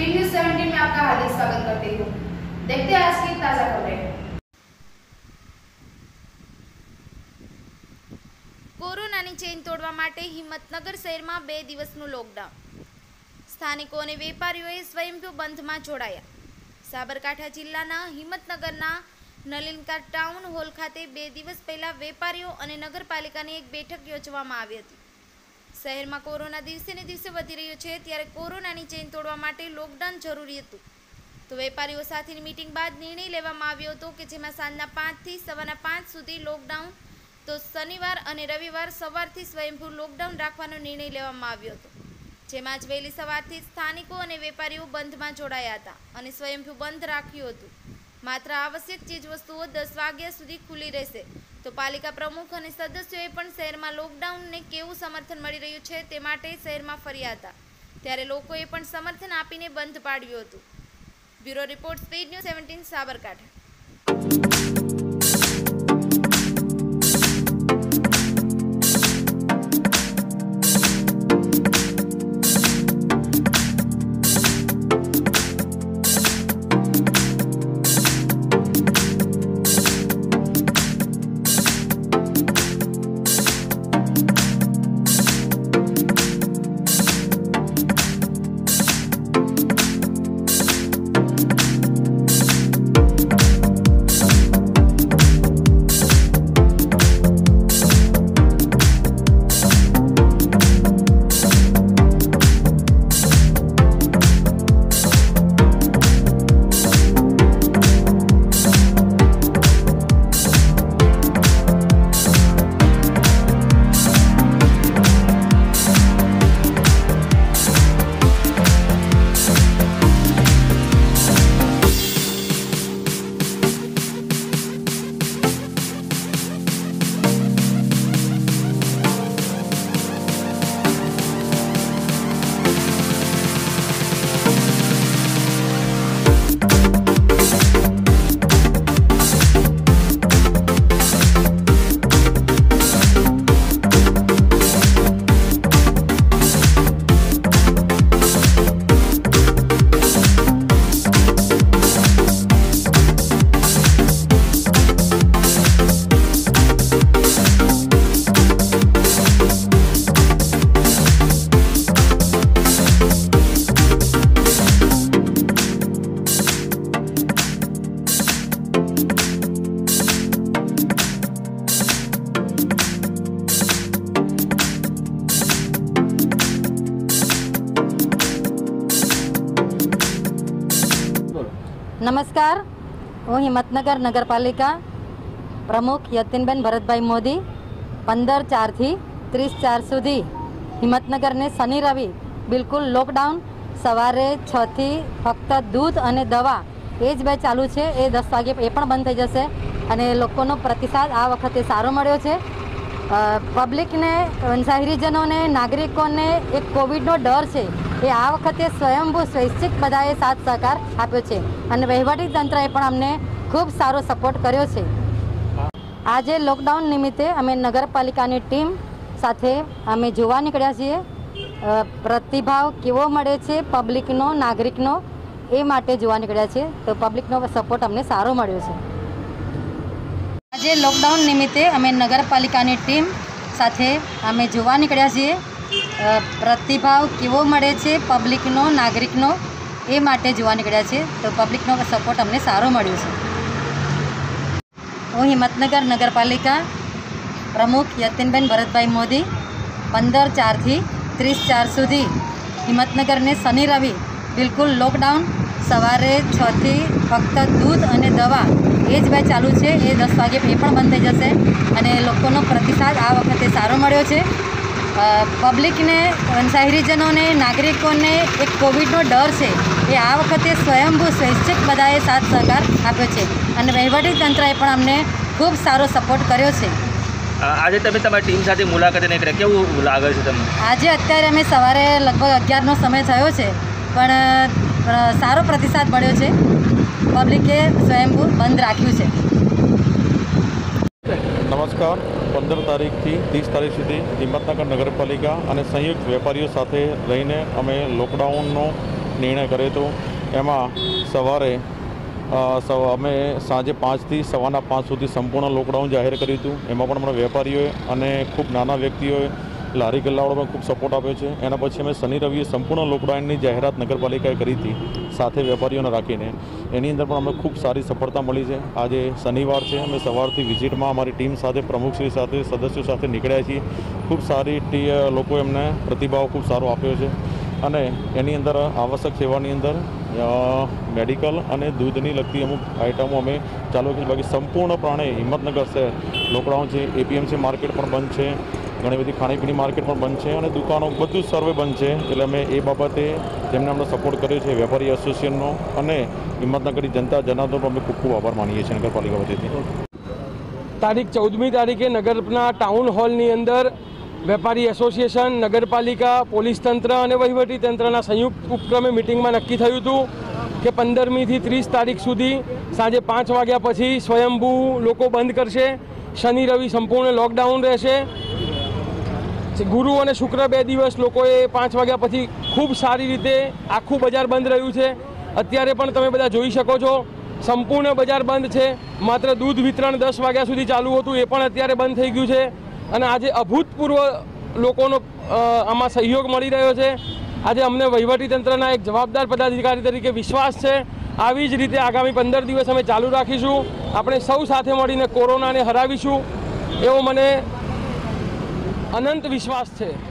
Speed news 17 में आपका हार्दिक स्वागत करती हूँ। देखते हैं आज की ताजा खबरें। કોરોનાની ચેઇન તોડવા માટે હિંમતનગર શહેરમાં 2 દિવસનું લોકડાઉન. સ્થાનિકો અને વેપારીઓએ સ્વયંભૂ બંધમાં જોડાયા. સાબરકાંઠા જિલ્લાના હિંમતનગરના નલિનકા ટાઉન હોલ ખાતે 2 દિવસ પહેલા વેપારીઓ અને નગરપાલિકાની એક બેઠક યોજવામાં આવી હતી. શહેરમાં કોરોના દિવસે ને દિવસે વધી રહ્યો છે, ત્યારે કોરોનાની ચેઇન તોડવા માટે લોકડાઉન જરૂરી હતું. તો વેપારીઓ સાથેની મીટિંગ બાદ નિર્ણય લેવામાં આવ્યો હતો કે જેમાં સાંજના 5 થી સવારના 5 સુધી લોકડાઉન, તો શનિવાર અને રવિવાર સવારથી સ્વયંભૂ લોકડાઉન રાખવાનો નિર્ણય લેવામાં આવ્યો હતો. જેમાં જ વહેલી સવારથી સ્થાનિકો અને વેપારીઓ બંધમાં જોડાયા હતા અને સ્વયંભૂ બંધ રાખ્યું હતું. માત્ર આવશ્યક ચીજવસ્તુઓ 10 વાગ્યા સુધી ખુલ્લી રહેશે. તો પાલિકા પ્રમુખ અને સદસ્યોએ પણ શહેરમાં લોકડાઉનને કેવું સમર્થન મળી રહ્યું છે તે માટે શહેરમાં ફર્યા હતા. ત્યારે લોકોએ પણ સમર્થન આપીને બંધ પાડ્યું હતું. Bureau report, speed news 17, Sabarkantha. नमस्कार, હું હિંમતનગર નગરપાલિકા પ્રમુખ યતિનબેન ભરતભાઈ મોદી 15/4 થી 30/4 સુધી હિંમતનગરને શનિ રવિ બિલકુલ લોકડાઉન. સવારે 6 થી ફક્ત દૂધ અને દવા એ જ બે ચાલુ છે. એ 10 વાગે એ પણ બંધ થઈ જશે અને લોકોનો પ્રતિસાદ આ વખતે સારો મળ્યો છે. પબ્લિકને, શહેરીજનોને, નાગરિકોને એક કોવિડનો ડર છે, એ આ વખતે સ્વયંભૂ સ્વૈચ્છિક બધાએ સાથ સહકાર આપ્યો છે અને વહીવટી તંત્રએ પણ અમને ખૂબ સારો સપોર્ટ કર્યો છે. આજે લોકડાઉન નિમિત્તે અમે નગરપાલિકાની ટીમ સાથે અમે જોવા નીકળ્યા છીએ. પ્રતિભાવ કેવો મળે છે પબ્લિકનો, નાગરિકનો, એ માટે જોવા નીકળ્યા છે. તો પબ્લિકનો સપોર્ટ અમને સારો મળ્યો છે. આજે લોકડાઉન નિમિત્તે અમે નગરપાલિકાની ટીમ સાથે અમે જોવા નીકળ્યા છીએ. પ્રતિભાવ કેવો મળે છે પબ્લિકનો, નાગરિકનો, એ માટે જોવા નીકળ્યા છે. તો પબ્લિકનો સપોર્ટ અમને સારો મળ્યો છે. હું હિંમતનગર નગરપાલિકા પ્રમુખ યતિનબેન ભરતભાઈ મોદી 15/4 થી 30/4 સુધી હિંમતનગરને શનિ રવિ બિલકુલ લોકડાઉન. સવારે 6 થી ફક્ત દૂધ અને દવા એ જ બે ચાલુ છે. એ 10 વાગે એ પણ બંધ થઈ જશે અને લોકોનો પ્રતિસાદ આ વખતે સારો મળ્યો છે. પબ્લિકને, શહેરીજનોને, નાગરિકોને એક કોવિડનો ડર છે, એ આ વખતે સ્વયંભૂ સ્વૈચ્છિક બધાએ સાથ સહકાર આપ્યો છે અને વહીવટી તંત્રએ પણ અમને ખૂબ સારો સપોર્ટ કર્યો છે. આજે તમે તમારી ટીમ સાથે મુલાકાતે નીકળ્યા, કેવું લાગે છે તમને? આજે અત્યારે અમે સવારે લગભગ 11નો સમય થયો છે, પણ સારો પ્રતિસાદ મળ્યો છે. પબ્લિકે સ્વયંભૂ બંધ રાખ્યું છે. નમસ્કાર, 15 તારીખથી 30 તારીખ સુધી હિંમતનગર નગરપાલિકા અને સંયુક્ત વેપારીઓ સાથે રહીને અમે લોકડાઉનનો નિર્ણય કર્યો હતો. એમાં સવારે અમે સાંજે 5 થી સવારના 5 સુધી સંપૂર્ણ લોકડાઉન જાહેર કર્યું હતું. એમાં પણ અમારા વેપારીઓએ અને ખૂબ નાના વ્યક્તિઓએ લારી ગલ્લાવાળો પણ ખૂબ સપોર્ટ આપ્યો છે. એના પછી અમે શનિ રવિએ સંપૂર્ણ લોકડાઉનની જાહેરાત નગરપાલિકાએ કરી હતી સાથે વેપારીઓને રાખીને. એની અંદર પણ અમને ખૂબ સારી સફળતા મળી છે. આજે શનિવાર છે, અમે સવારથી વિઝિટમાં અમારી ટીમ સાથે પ્રમુખશ્રી સાથે સદસ્યો સાથે નીકળ્યા છીએ. ખૂબ સારી લોકો એમને પ્રતિભાવ ખૂબ સારો આપ્યો છે અને એની અંદર આવશ્યક સેવાની અંદર મેડિકલ અને દૂધની લગતી અમુક આઇટમો અમે ચાલુ કરી. બાકી સંપૂર્ણપણે હિંમતનગર શહેર લોકડાઉન છે. એપીએમસી માર્કેટ પણ બંધ છે, ઘણી બધી ખાણીપીણી માર્કેટ પણ બંધ છે અને દુકાનો બધું જ સર્વે બંધ છે. એટલે અમે એ બાબતે જેમને અમને સપોર્ટ કર્યો છે વેપારી એસોસિએશનનો અને હિંમતનગરની જનતા જનાર્દનનો અમે ખૂબ ખૂબ આભાર માનીએ છીએ નગરપાલિકા વતીથી. તારીખ 14મી તારીખે નગરના ટાઉન હોલની અંદર વેપારી એસોસિએશન, નગરપાલિકા, પોલીસ તંત્ર અને વહીવટી તંત્રના સંયુક્ત ઉપક્રમે મિટિંગમાં નક્કી થયું હતું કે 15મી થી 30 તારીખ સુધી સાંજે 5 વાગ્યા પછી સ્વયંભૂ લોકો બંધ કરશે. શનિ રવિ સંપૂર્ણ લોકડાઉન રહેશે. ગુરુ અને શુક્ર 2 દિવસ લોકોએ 5 વાગ્યા પછી ખૂબ સારી રીતે આખું બજાર બંધ રહ્યું છે. અત્યારે પણ તમે બધા જોઈ શકો છો સંપૂર્ણ બજાર બંધ છે. માત્ર દૂધ વિતરણ 10 વાગ્યા સુધી ચાલુ હતું, એ પણ અત્યારે બંધ થઈ ગયું છે. અને આજે અભૂતપૂર્વ લોકોનો આમાં સહયોગ મળી રહ્યો છે. આજે અમને વહીવટીતંત્રના એક જવાબદાર પદાધિકારી તરીકે વિશ્વાસ છે. આવી જ રીતે આગામી 15 દિવસ અમે ચાલુ રાખીશું. આપણે સૌ સાથે મળીને કોરોનાને હરાવીશું એવો મને અનંત વિશ્વાસ છે.